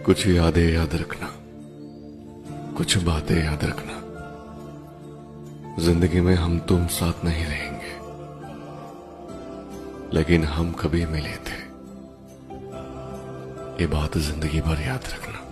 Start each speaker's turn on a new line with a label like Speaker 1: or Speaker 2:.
Speaker 1: कुछ यादें याद रखना, कुछ बातें याद रखना। जिंदगी में हम तुम साथ नहीं रहेंगे, लेकिन हम कभी मिले थे, ये बात जिंदगी भर याद रखना।